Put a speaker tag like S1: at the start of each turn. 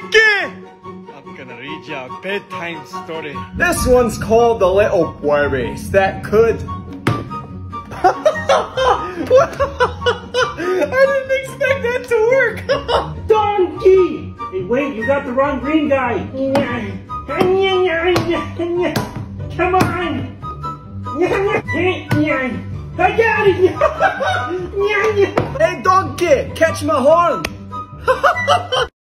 S1: Donkey! I'm gonna read you a bedtime story.
S2: This one's called The Little PUEBES That Could... I didn't expect that to work!
S3: Donkey! Hey, wait, you got the wrong green guy. Come on! I got it!
S2: Hey, Donkey! Catch my horn!